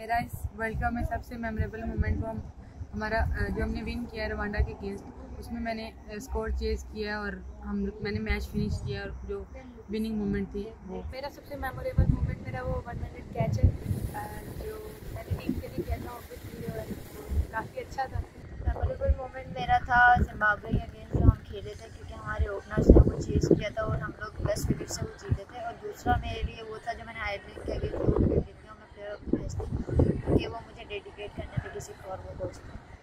मेरा इस world cup में सबसे मेमोरेबल मोमेंट वो हमारा जो हमने विन किया रवांडा के अगेंस्ट, उसमें मैंने स्कोर चेज किया और मैंने मैच फिनिश किया और जो विनिंग मोमेंट थी वो मेरा सबसे मेमोरेबल मोमेंट मेरा वो 1 मिनट कैच है जो मैंने टीम के लिए किया था ऑब्वियसली, और काफ़ी अच्छा था। मेमोरेबल मोमेंट मेरा था जिम्बाब्वे के अगेंस्ट जो हम खेले थे, क्योंकि हमारे ओपनर्स ने वो चेज़ किया था और हम लोग 10 विकेट से वो जीते थे। और दूसरा मेरे लिए वो था जो मैंने आयरलैंड के अगेंस्ट 2 विकेट लिए थे और मैं प्लेयर ऑफ द मैच थी, क्योंकि वो मुझे डेडिकेट करने थे किसी और वो दोस्त को।